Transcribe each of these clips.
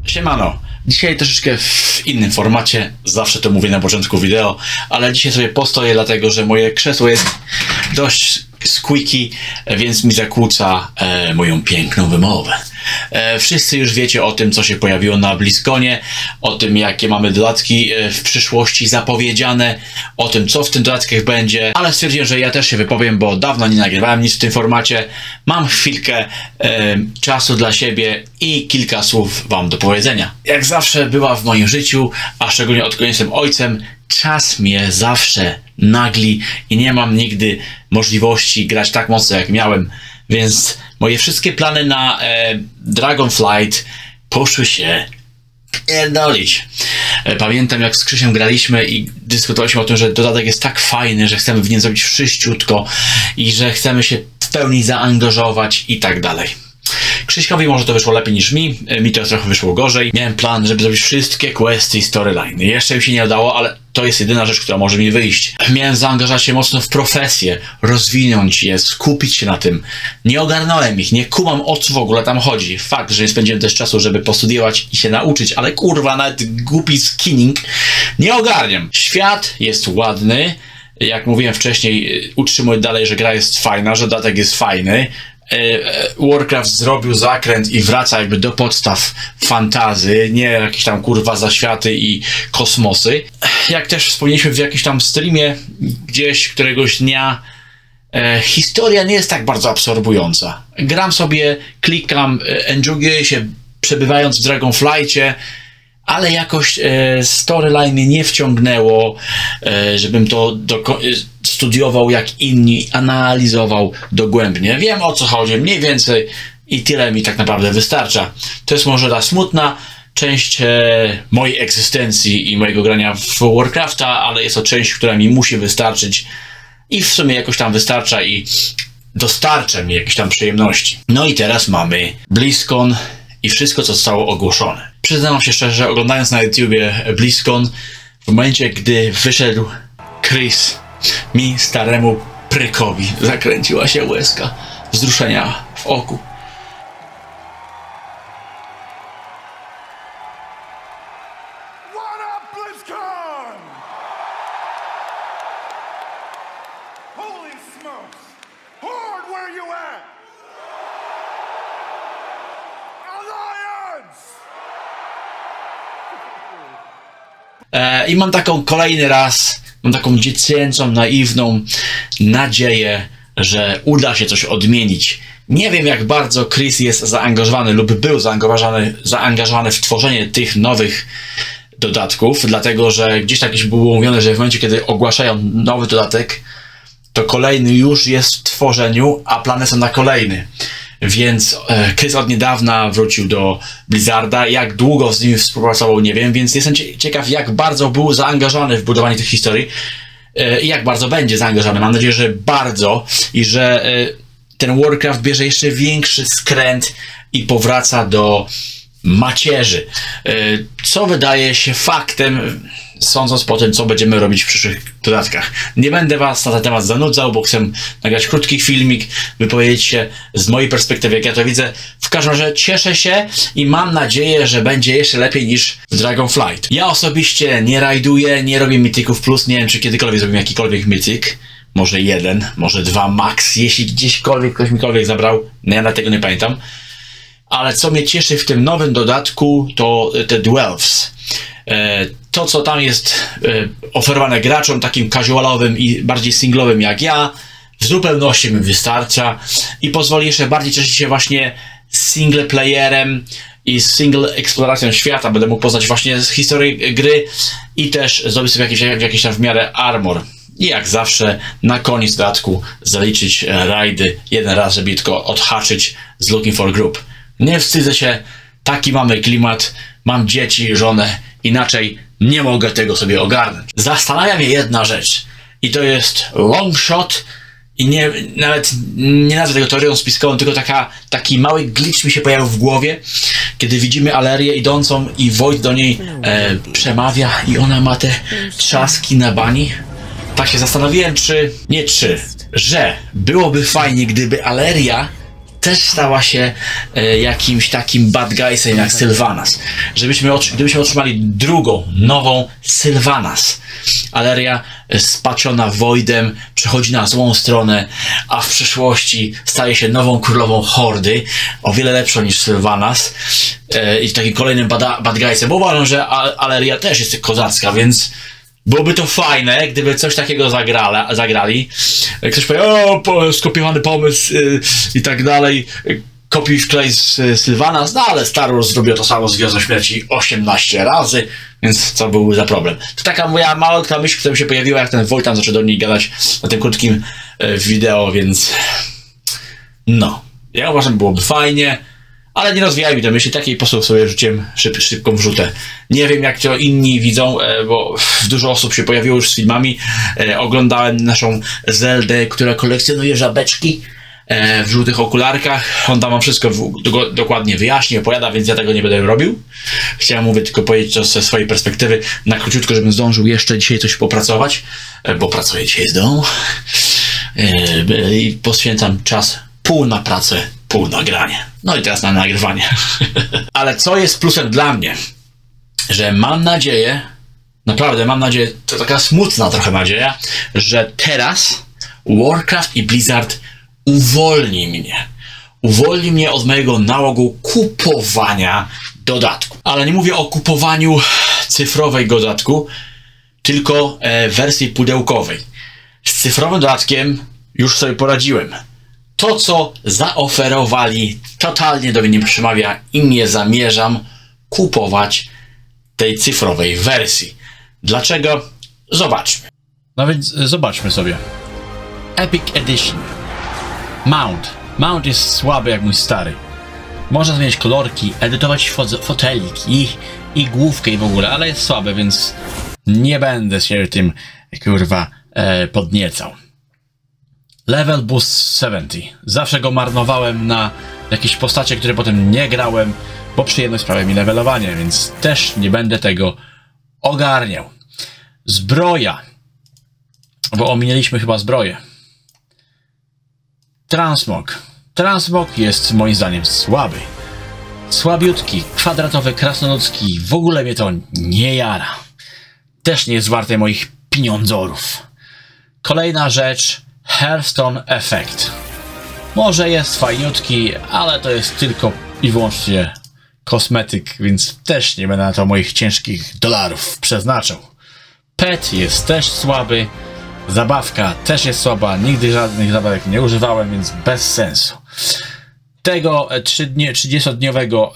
Siemano, dzisiaj troszeczkę w innym formacie, zawsze to mówię na początku wideo, ale dzisiaj sobie postoję, dlatego że moje krzesło jest dość squeaky, więc mi zakłóca moją piękną wymowę. Wszyscy już wiecie o tym, co się pojawiło na BlizzConie, o tym, jakie mamy dodatki w przyszłości zapowiedziane, o tym, co w tym dodatkach będzie, ale stwierdziłem, że ja też się wypowiem, bo dawno nie nagrywałem nic w tym formacie. Mam chwilkę czasu dla siebie i kilka słów wam do powiedzenia. Jak zawsze była w moim życiu, a szczególnie odkąd jestem ojcem, czas mnie zawsze nagli i nie mam nigdy możliwości grać tak mocno, jak miałem, więc moje wszystkie plany na Dragonflight poszły się pierdolić. Pamiętam, jak z Krzysiem graliśmy i dyskutowaliśmy o tym, że dodatek jest tak fajny, że chcemy w nim zrobić wszyściutko i że chcemy się w pełni zaangażować i tak dalej. Krzyśkowi może to wyszło lepiej niż mi to trochę wyszło gorzej. Miałem plan, żeby zrobić wszystkie questy i storyline. Jeszcze mi się nie udało, ale to jest jedyna rzecz, która może mi wyjść. Miałem zaangażować się mocno w profesję, rozwinąć je, skupić się na tym. Nie ogarnąłem ich, nie kumam, o co w ogóle tam chodzi. Fakt, że nie spędziłem też czasu, żeby postudiować i się nauczyć, ale kurwa, nawet głupi skinning nie ogarniam. Świat jest ładny, jak mówiłem wcześniej, utrzymuję dalej, że gra jest fajna, że dodatek jest fajny. Warcraft zrobił zakręt i wraca jakby do podstaw fantazy, nie jakieś tam kurwa zaświaty i kosmosy. Jak też wspomnieliśmy w jakimś tam streamie gdzieś któregoś dnia, historia nie jest tak bardzo absorbująca. Gram sobie, klikam, enjoyuję się przebywając w Dragonflightie, ale jakoś storyline mnie nie wciągnęło, żebym to studiował jak inni, analizował dogłębnie. Wiem, o co chodzi mniej więcej i tyle mi tak naprawdę wystarcza. To jest może ta smutna część mojej egzystencji i mojego grania w Warcrafta, ale jest to część, która mi musi wystarczyć i w sumie jakoś tam wystarcza i dostarcza mi jakieś tam przyjemności. No i teraz mamy BlizzCon i wszystko, co zostało ogłoszone. Przyznam się szczerze, że oglądając na YouTubie BlizzCon, w momencie, gdy wyszedł Chris, mi, staremu prykowi, zakręciła się łezka wzruszenia w oku. What up, BlizzCon? Holy smokes! Horde, where you at? Alliance! I mam taką kolejny raz, mam taką dziecięcą, naiwną nadzieję, że uda się coś odmienić. Nie wiem, jak bardzo Chris jest zaangażowany lub był zaangażowany w tworzenie tych nowych dodatków, dlatego że gdzieś tak było mówione, że w momencie, kiedy ogłaszają nowy dodatek, to kolejny już jest w tworzeniu, a plany są na kolejny. Więc Chris od niedawna wrócił do Blizzarda. Jak długo z nimi współpracował, nie wiem, więc jestem ciekaw, jak bardzo był zaangażowany w budowanie tych historii i jak bardzo będzie zaangażowany. Mam nadzieję, że bardzo i że ten Warcraft bierze jeszcze większy skręt i powraca do macierzy. Co wydaje się faktem, sądząc po tym, co będziemy robić w przyszłych dodatkach. Nie będę was na ten temat zanudzał, bo chcę nagrać krótki filmik, wypowiedzieć się z mojej perspektywy, jak ja to widzę. W każdym razie cieszę się i mam nadzieję, że będzie jeszcze lepiej niż w Dragonflight. Ja osobiście nie rajduję, nie robię mityków plus, nie wiem, czy kiedykolwiek zrobiłem jakikolwiek mityk. Może jeden, może dwa max, jeśli gdzieśkolwiek ktoś mikolwiek zabrał. No ja na tego nie pamiętam. Ale co mnie cieszy w tym nowym dodatku, to te Dwelves. To, co tam jest oferowane graczom, takim casualowym i bardziej singlowym jak ja, w zupełności mi wystarcza i pozwoli jeszcze bardziej cieszyć się właśnie single playerem i single eksploracją świata. Będę mógł poznać właśnie historię gry i też zrobić sobie jakiś tam w miarę armor. I jak zawsze na koniec dodatku zaliczyć rajdy jeden raz, żeby tylko odhaczyć z Looking for Group. Nie wstydzę się, taki mamy klimat, mam dzieci, żonę, inaczej nie mogę tego sobie ogarnąć. Zastanawia mnie jedna rzecz i to jest long shot i nawet nie nazwę tego teorią spiskową, tylko taki mały glitch mi się pojawił w głowie, kiedy widzimy Alerię idącą i Void do niej przemawia i ona ma te trzaski na bani. Tak się zastanowiłem, że byłoby fajnie, gdyby Aleria też stała się jakimś takim bad guysem jak Sylvanas. Gdybyśmy otrzymali drugą, nową Sylvanas. Aleria spaczona Voidem przechodzi na złą stronę, a w przyszłości staje się nową królową Hordy, o wiele lepszą niż Sylvanas i takim kolejnym bad guysem, bo uważam, że Aleria też jest kozacka, więc byłoby to fajne, gdyby coś takiego zagrali. Ktoś powie, o, skopiowany pomysł i tak dalej. Kopiuj wklej z Sylvanas, no ale Star Wars zrobił to samo z Gwiezdą Śmierci 18 razy, więc co byłby za problem? To taka moja malutka myśl, która mi się pojawiła, jak ten Wojtan zaczął do niej gadać na tym krótkim wideo, więc no. Ja uważam, byłoby fajnie, ale nie rozwijajmy te myśli, takiej po prostu sobie rzuciłem szybką wrzutę. Nie wiem, jak to inni widzą, bo dużo osób się pojawiło już z filmami. Oglądałem naszą Zeldę, która kolekcjonuje żabeczki w żółtych okularkach. On tam wszystko dokładnie wyjaśni, opowiada, więc ja tego nie będę robił. Chciałem tylko powiedzieć to ze swojej perspektywy na króciutko, żebym zdążył jeszcze dzisiaj coś popracować, bo pracuję dzisiaj z domu i poświęcam czas pół na pracę, pół na granie. No i teraz na nagrywanie. Ale co jest plusem dla mnie? Że mam nadzieję, naprawdę mam nadzieję, to taka smutna trochę nadzieja, że teraz Warcraft i Blizzard uwolni mnie od mojego nałogu kupowania dodatku. Ale nie mówię o kupowaniu cyfrowej dodatku, tylko wersji pudełkowej. Z cyfrowym dodatkiem już sobie poradziłem. To, co zaoferowali, totalnie do mnie nie przemawia i nie zamierzam kupować tej cyfrowej wersji. Dlaczego? Zobaczmy. No więc zobaczmy sobie. Epic Edition. Mount jest słaby jak mój stary. Można zmieniać kolorki, edytować fotelik i główkę i w ogóle, ale jest słabe, więc nie będę się tym, kurwa, podniecał. Level Boost 70. Zawsze go marnowałem na jakieś postacie, które potem nie grałem, bo przyjemność sprawia mi levelowanie, więc też nie będę tego ogarniał. Zbroja. Bo ominęliśmy chyba zbroję. Transmog jest moim zdaniem słaby. Słabiutki, kwadratowy, krasnoludzki, w ogóle mnie to nie jara. Też nie jest warte moich pieniądzorów. Kolejna rzecz, Hearthstone Effect. Może jest fajniutki, ale to jest tylko i wyłącznie kosmetyk, więc też nie będę na to moich ciężkich dolarów przeznaczał. Pet jest też słaby. Zabawka też jest słaba, nigdy żadnych zabawek nie używałem, więc bez sensu. Tego 30-dniowego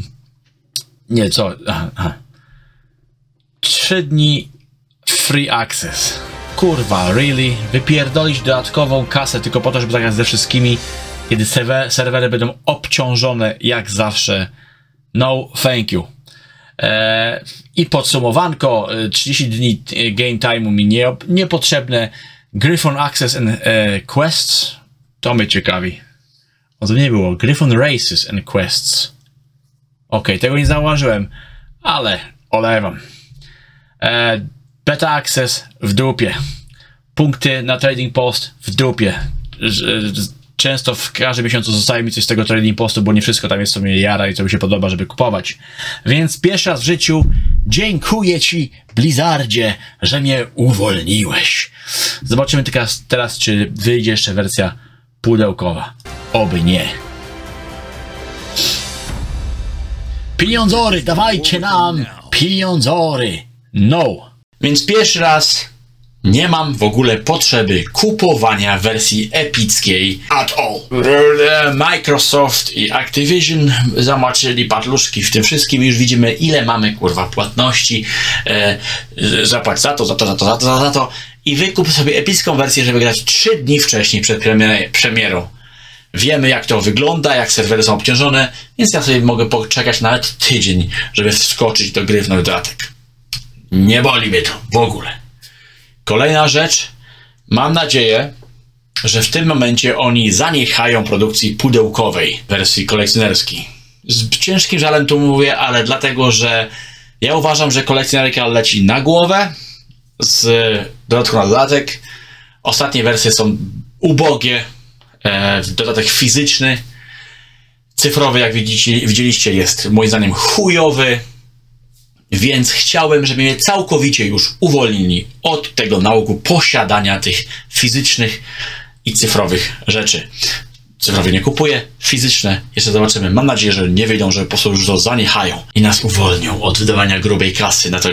3 dni free access. Kurwa, really? Wypierdolić dodatkową kasę tylko po to, żeby zagrać ze wszystkimi, kiedy serwery będą obciążone jak zawsze. No, thank you. I podsumowanko, 30 dni game time'u mi niepotrzebne. Griffon Access and Quests, to mnie ciekawi. O, to nie było. Griffon Races and Quests. Okej, tego nie zauważyłem, ale olewam. Beta Access w dupie. Punkty na Trading Post w dupie. Często w każdym miesiącu zostaje mi coś z tego Trading Postu, bo nie wszystko tam jest, co mnie jara i co mi się podoba, żeby kupować. Więc pierwszy raz w życiu dziękuję Ci, Blizzardzie, że mnie uwolniłeś. Zobaczymy teraz, czy wyjdzie jeszcze wersja pudełkowa. Oby nie. Pieniądzory, dawajcie nam pieniądzory. No. Więc pierwszy raz nie mam w ogóle potrzeby kupowania wersji epickiej at all. Microsoft i Activision zamaczyli patluszki w tym wszystkim. Już widzimy, ile mamy kurwa płatności. Zapłać za to. I wykup sobie epicką wersję, żeby grać 3 dni wcześniej przed premierą. Wiemy, jak to wygląda, jak serwery są obciążone, więc ja sobie mogę poczekać nawet tydzień, żeby wskoczyć do gry w nowy dodatek. Nie boli mnie to w ogóle. Kolejna rzecz. Mam nadzieję, że w tym momencie oni zaniechają produkcji pudełkowej wersji kolekcjonerskiej. Z ciężkim żalem tu mówię, ale dlatego, że ja uważam, że kolekcjonerka leci na głowę z dodatku na dodatek. Ostatnie wersje są ubogie. Dodatek fizyczny cyfrowy, jak widzieliście, jest moim zdaniem chujowy, więc chciałem, żeby mnie całkowicie już uwolnili od tego nałogu posiadania tych fizycznych i cyfrowych rzeczy. Cyfrowe nie kupuję, fizyczne jeszcze zobaczymy. Mam nadzieję, że nie wyjdą, że po prostu już to zaniechają i nas uwolnią od wydawania grubej kasy na to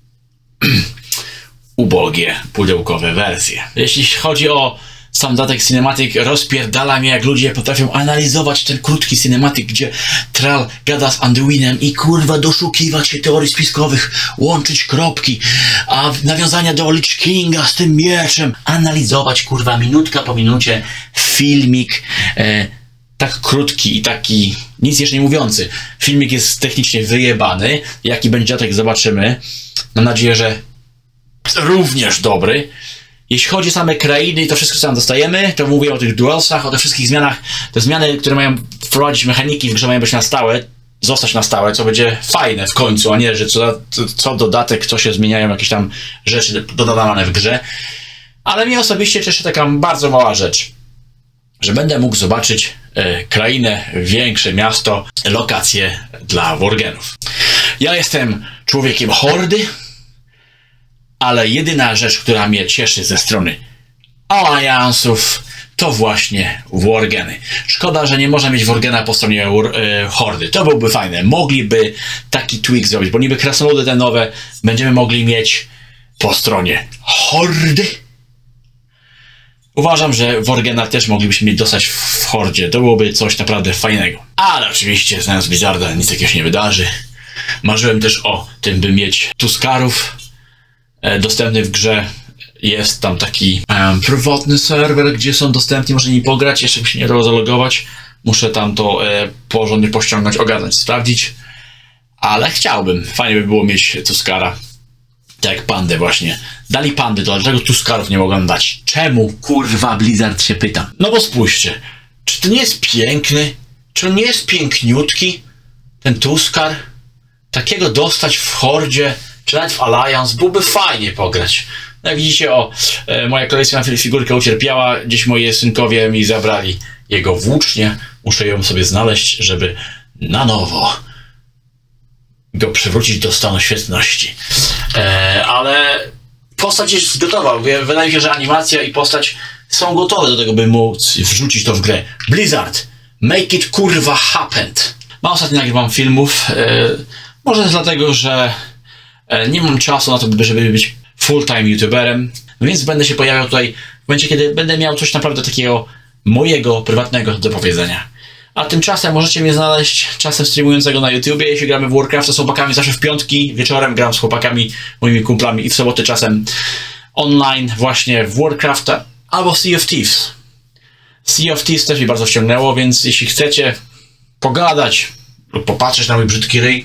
ubogie, pudełkowe wersje. Jeśli chodzi o sam dodatek Cinematic, rozpierdala mnie, jak ludzie potrafią analizować ten krótki Cinematic, gdzie Tral gada z Anduinem i kurwa doszukiwać się teorii spiskowych, łączyć kropki, a nawiązania do Lich Kinga z tym mieczem, analizować kurwa minutka po minucie filmik, tak krótki i taki nic jeszcze nie mówiący. Filmik jest technicznie wyjebany, jaki będzie dodatek zobaczymy. Mam nadzieję, że również dobry. Jeśli chodzi o same krainy i to wszystko, co tam dostajemy, to mówię o tych duelsach, o tych wszystkich zmianach. Te zmiany, które mają wprowadzić mechaniki w grze, mają być na stałe, zostać na stałe, co będzie fajne w końcu, a nie, że co dodatek, co się zmieniają, jakieś tam rzeczy dodawane w grze. Ale mnie osobiście cieszy taka bardzo mała rzecz, że będę mógł zobaczyć krainę, większe miasto, lokacje dla wargenów. Ja jestem człowiekiem hordy, ale jedyna rzecz, która mnie cieszy ze strony aliansów, to właśnie wargeny. Szkoda, że nie można mieć wargena po stronie hordy. To byłoby fajne. Mogliby taki tweak zrobić, bo niby krasnoludy te nowe będziemy mogli mieć po stronie hordy. Uważam, że wargena też moglibyśmy mieć dostać w hordzie. To byłoby coś naprawdę fajnego. Ale oczywiście, znając Blizzarda, nic takiego się nie wydarzy. Marzyłem też o tym, by mieć Tuskarów dostępny w grze. Jest tam taki prywatny serwer, gdzie są dostępni, można nimi pograć. Jeszcze mi się nie dało zalogować. Muszę tam to porządnie pościągnąć, ogarnąć, sprawdzić. Ale chciałbym. Fajnie by było mieć Tuskara. Tak jak pandę właśnie. Dali pandy, to dlaczego Tuskarów nie mogą dać? Czemu, kurwa, Blizzard się pyta? No bo spójrzcie. Czy to nie jest piękny? Czy on nie jest piękniutki? Ten Tuskar? Takiego dostać w hordzie, czy nawet w Alliance, byłoby fajnie pograć. Jak widzicie, moja kolekcja figurka ucierpiała, gdzieś moi synkowie mi zabrali jego włócznię. Muszę ją sobie znaleźć, żeby na nowo go przywrócić do stanu świetności. Ale postać jest gotowa. Wydaje mi się, że animacja i postać są gotowe do tego, by móc wrzucić to w grę. Blizzard, make it kurwa happen. Ostatnio nagrywam filmów. Może dlatego, że nie mam czasu na to, żeby być full-time youtuberem, więc będę się pojawiał tutaj w momencie, kiedy będę miał coś naprawdę takiego mojego, prywatnego do powiedzenia. A tymczasem możecie mnie znaleźć czasem streamującego na YouTubie, jeśli gramy w Warcrafta z chłopakami, zawsze w piątki wieczorem gram z chłopakami, moimi kumplami i w soboty czasem online właśnie w Warcrafta albo Sea of Thieves. Sea of Thieves też mi bardzo wciągnęło, więc jeśli chcecie pogadać lub popatrzeć na mój brzydki ryj,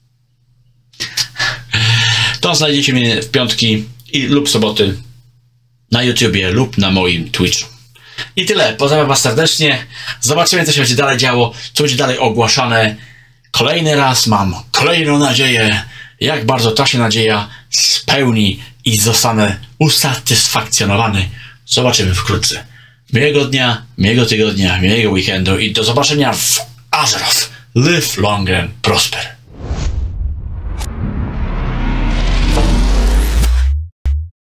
to znajdziecie mnie w piątki lub soboty na YouTubie lub na moim Twitchu. I tyle. Pozdrawiam was serdecznie. Zobaczymy, co się będzie dalej działo, co będzie dalej ogłaszane. Kolejny raz mam kolejną nadzieję, jak bardzo ta się nadzieja spełni i zostanę usatysfakcjonowany. Zobaczymy wkrótce. Miłego dnia, miłego tygodnia, miłego weekendu i do zobaczenia w Azeroth. Live long and prosper.